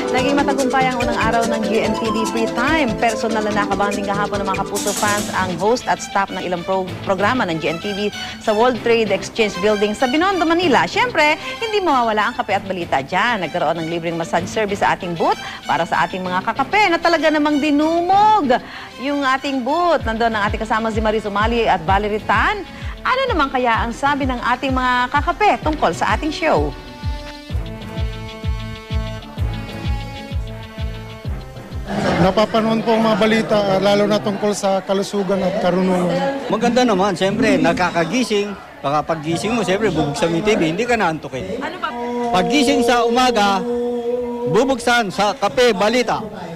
Naging matagumpay ang unang araw ng GMTV Free Time. Personal na nakabanding kahapon ng mga Kapuso fans ang host at staff ng ilang programa ng GMTV sa World Trade Exchange Building sa Binondo, Manila. Siyempre, hindi mawawala ang kape at balita dyan. Nagkaroon ng libreng massage service sa ating booth para sa ating mga kakape na talaga namang dinumog yung ating booth. Nandun ang ating kasama si Maris Umali at Valerie Tan. Ano naman kaya ang sabi ng ating mga kakape tungkol sa ating show? Napapanood po ang mga balita, lalo na tungkol sa kalusugan at karunungan. Maganda naman, siyempre, nakakagising. Baka paggising mo, siyempre, bubuksan mo yung TV, hindi ka naantukin. Ano ba? Paggising sa umaga, bubuksan sa kape, balita.